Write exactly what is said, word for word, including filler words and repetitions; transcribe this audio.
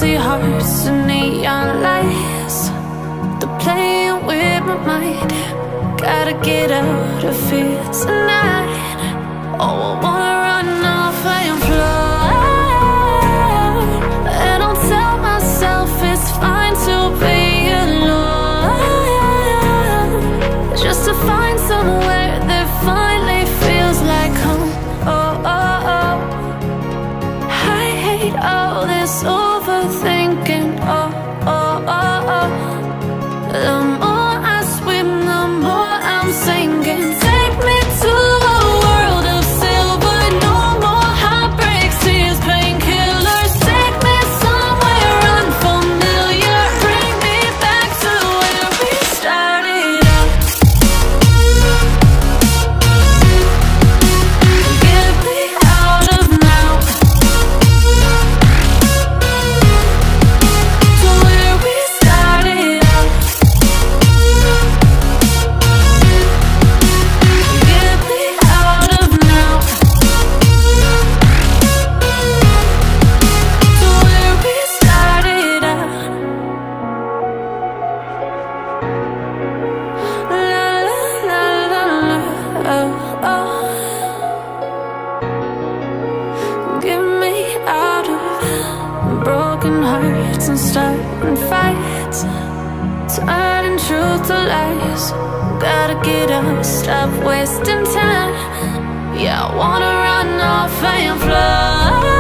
empty hearts and neon lights. They're playing with my mind. Gotta get out of here tonight. Oh, I wanna run off and fly. And I'll tell myself it's fine to be alone, just to find somewhere that finally feels like home. Oh, oh, oh. I hate all this overthinking. Oh, oh, oh, oh. The more I swim, the more I'm sinking. Take me to a world of silver. No more heartbreaks, tears, painkillers. Take me somewhere unfamiliar. Bring me back to where we started out. Get me out of now, to where we started out. Get me out of now, to where we started out. La la la la la, oh, oh. Get me out of broken hearts and starting fights, turning truth to lies. Gotta get up, stop wasting time. Yeah, I wanna run off and fly.